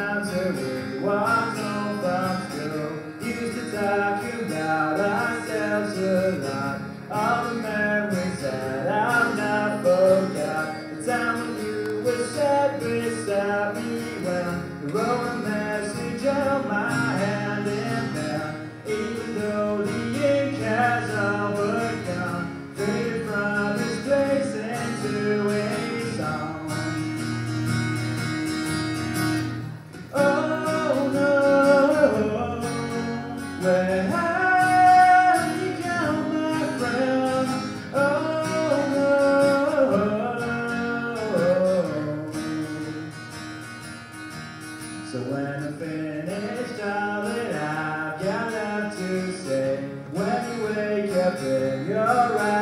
times a week was on from school. Used to talk about ourselves a lot. All the memories that I've not forgot. The time when you were sat beside me when you wrote a message on my hand and pen. Even though the ink has overcome, faded from this place into a song. Oh no, where have you gone, my friend? Oh no. So when I'm finished, darling, I've got enough to say. When you wake up in your eyes,